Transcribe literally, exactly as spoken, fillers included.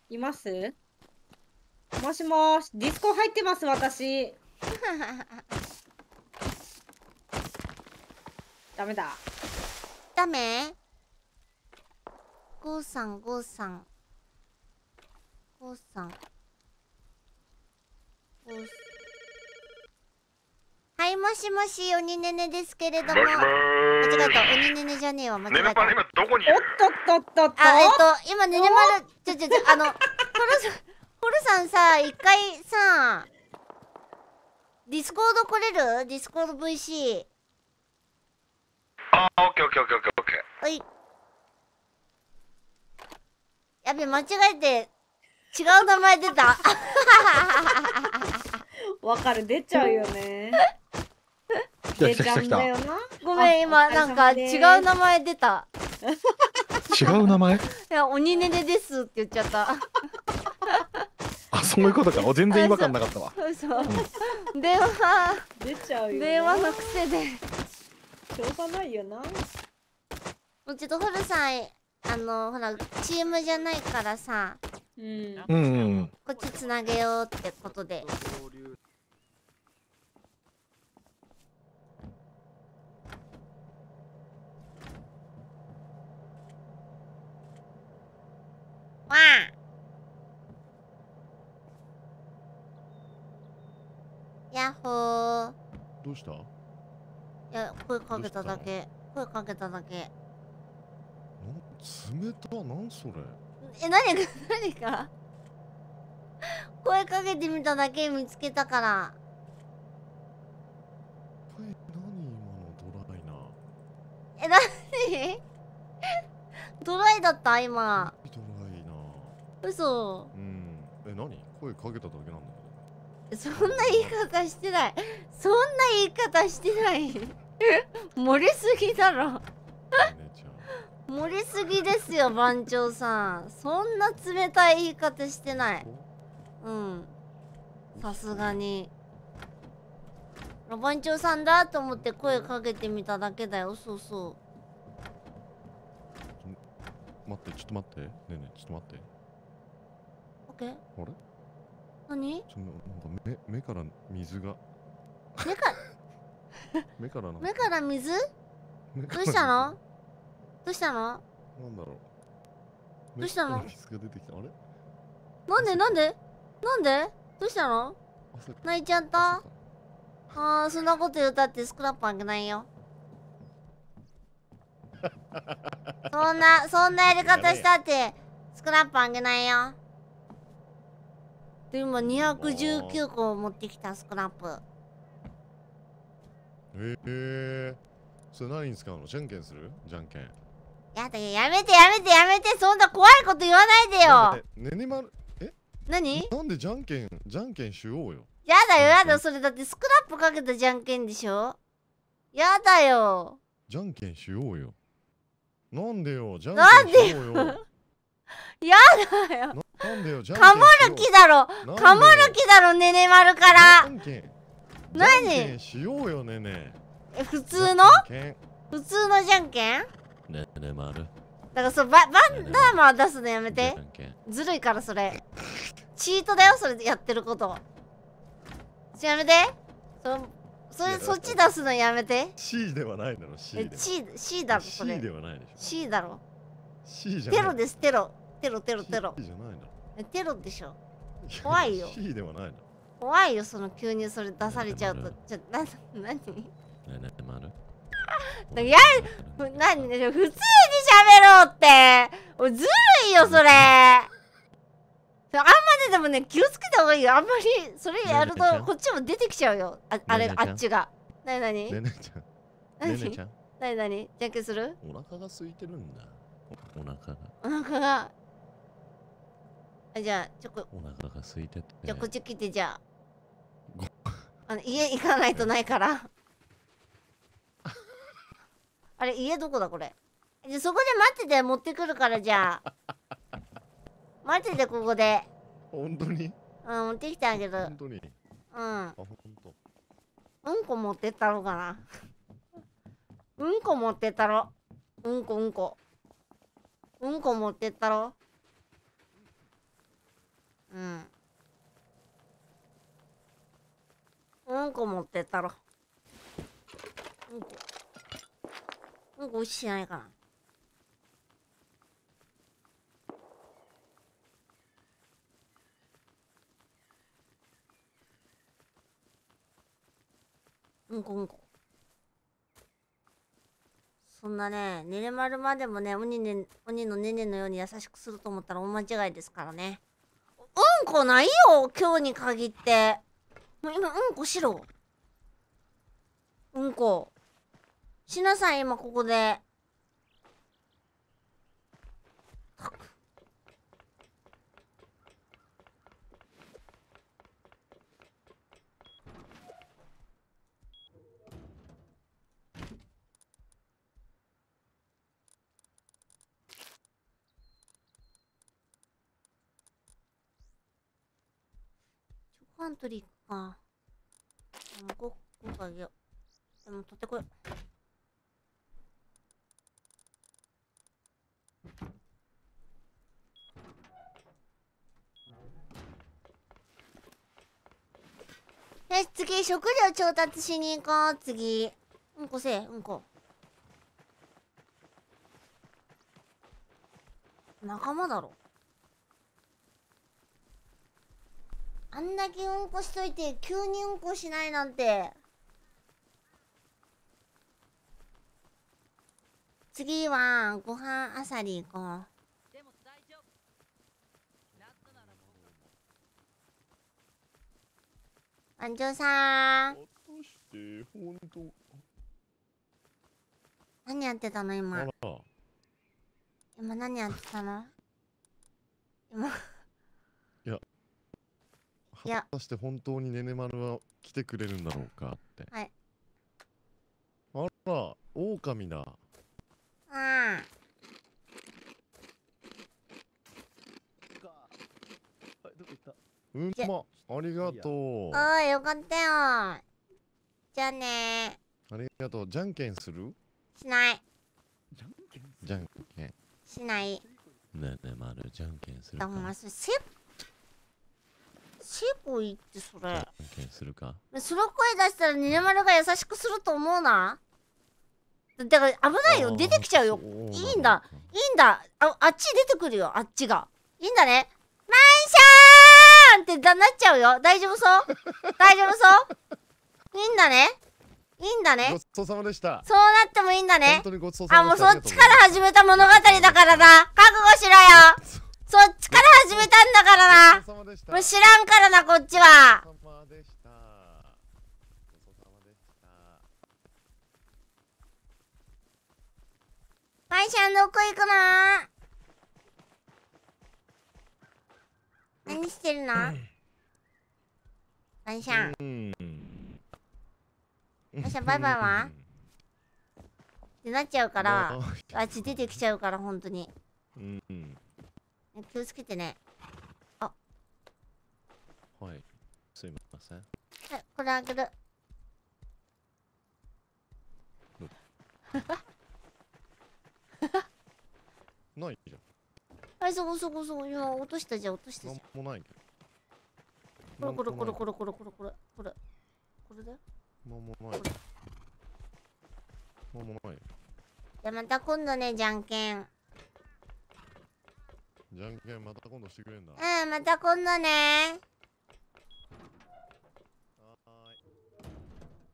います？もしもし、ディスコ入ってます、私。ダメだ。 ダメ？ゴーさん、ゴーさん。ゴーさん。ゴーさん。はい、もしもし、鬼ねねですけれども。 もしもーし。 間違えた、鬼ねねじゃねえわ、間違えた。 ねねぱん今どこにいる？ おっとっとっとっと。 あ、えっと、今、ねねまる、ちょちょちょ、あの、ホルさん、ホルさんさ、一回さ、ディスコード来れる？ディスコード ブイシー。 あー、オッケーオッケーオッケーオッケーオッケー。 はい。やべ、間違えて、違う名前出た。 わかる、出ちゃうよね。 来た出ちゃうん来た来た来た。 だよな。 ごめん、今、 あなんか、違う名前出た。 違う名前？ いや、鬼ねねですって言っちゃった。 あ、そういうことか。お全然違和感なかったわ。 嘘。電話、 出ちゃうよな。 電話の癖で。 しょうがないよな。 もうちょっとホルさん、あの、ほら、チームじゃないからさ、 うん。 うんうん。 こっちつなげようってことで。わあ。やっほー。 どうした？ いや、声かけただけ。声かけただけ。 冷た、なんそれ。 え、何か、何か声かけてみただけ見つけたから。 え、何今のドライな。 え、なにドライだった今。 ドライな。 嘘。 うん。え、何？声かけただけなんだそんな言い方してない。そんな言い方してない。盛りすぎだろ。 けど。ねちゃん。 盛りすぎですよ、番長さん。そんな冷たい言い方してない。うん。さすがに。番長さんだと思って声かけてみただけだよ。そうそう。 待って、ちょっと待って。ねえねえ、ちょっと待って。 オッケー。 あれ？ 何？ ちょなんか目目から水が。 目か目からな。 目から水？ 目からどうしたの？どうしたの？ なんだろう。 どうしたの？ 目から水が出てきた。あれ？ なんでなんでなんでどうしたの？ 汗か泣いちゃった？あー、そんなこと言うたってスクラップあげないよ。そんな、そんなやり方したってスクラップあげないよ。で、今にひゃくじゅうきゅうこ持ってきたスクラップ。 ええー、それ何に使うの？じゃんけんする？じゃんけん。 やだよ、やめてやめてやめて、そんな怖いこと言わないでよ。 ねねまる、え何？ なんでじゃんけん、じゃんけんしようよ。 やだよやだよ、それだってスクラップかけたじゃんけんでしょ。やだよ。 じゃんけんしようよ。なんでよ、じゃんけんしようよ。 やだよ。 なんでよ、じゃんけんしよう。 かもる気だろ。かもる気だろ、ねねまるから。 じゃんけん。 何？ じゃんけんしようよ、ねね。 え、普通の？普通のじゃんけん？ ねねまる。 だからそう、ババンダーマー出すのやめて。ずるいからそれ。チートだよ、それやってること。やめて。そ、それ、そっち出すのやめて。 C ではないだろ、C で。 C、C だろ、それ。 C ではないでしょ。 C だろ。 C じゃない。 テロです、テロ。テロ、テロ、テロ。 C じゃないの。 テロでしょ。怖いよ。 C ではないの。 怖いよ、その急にそれ出されちゃうと。ちょ、な、なに？ねねまる。 やる、なに、普通に喋ろうって。ずるいよ、それ。あんまりでもね、気をつけた方がいいよ。あんまりそれやるとこっちも出てきちゃうよ。あ、あれ、あっちが。なになに？ ねねちゃん。ねねちゃん。 なになに？じゃんけんする？ お腹が空いてるんだ。お腹が。 お腹が。あ、じゃあ、ちょこ。 お腹が空いてて。 じゃあ、こっち来て、じゃあ。あの、家行かないとないから。あれ、家どこだ、これ。じゃあ、そこで待ってて、持ってくるから、じゃあ。待ってて、ここで。 本当に？ うん、持ってきてあげる。 本当に。 うん。あ、 ほんと。 うんこ持ってったろうかな。うんこ持ってったろ。うんこうんこ。うんこ持ってったろ。 こ持ってったろ。うんこうんこおいしいないかな。うんこうんこ。そんなね、ねれまるまでもね、鬼ね、鬼のねねのように優しくすると思ったら大間違いですからね。うんこないよ、今日に限って。もう今、うんこしろ。うんこ。しなさい、今ここで。パントリーか。でもこここあげよう。でも取ってこよう。よし、次、食料調達しに行こう、次。うんこせえ、うんこ。仲間だろ。あんだけうんこしといて、急にうんこしないなんて。次は、ご飯あさり行こう。番長さん。 果たして本当。 何やってたの今。 あら。 今何やってたの今。 いや。 いや果たして本当にねねまるは来てくれるんだろうかって。 はい。 あら、狼だ。 ああ。 うんま、ありがとう。 ああ、よかったよ。じゃあねありがとう。じゃんけんする？ しない。 じゃんけん。 しない。 ねねまるじゃんけんするか。 だからそれせせこいってそれ。 じゃんけんするか。 その声出したらねねまるが優しくすると思うな。だから危ないよ、出てきちゃうよ。いいんだ、いいんだ。あ、あっち出てくるよ、あっちが。いいんだね。マンショーンってだなっちゃうよ。大丈夫そう大丈夫そういいんだね。いいんだね。 ごちそうさまでした。 そうなってもいいんだね。 本当にごちそうさあ、 までした。 もうそっちから始めた物語だからな。覚悟しろよ。そっちから始めたんだからな。もう知らんからな、こっちは。 ごちそうさまでした。ごちそうさまでした。 マイシャンどこ行くの？何してるの？マイシャン。マイシャンバイバイは？ってなっちゃうから、あっち出てきちゃうから、ほんとに。 うんうん。 気をつけてね。あ。 はい。すいません。 はい、これあげる。 ないじゃん。 はい、そこそこそこ。今落としたじゃん、落としたじゃん。 なんもないけど。これこれこれこれこれこれこれこれだよ。 なんもない。なんもない。 じゃあまた今度ね、じゃんけん。 じゃんけんまた今度してくれんだ。 うん、また今度ね。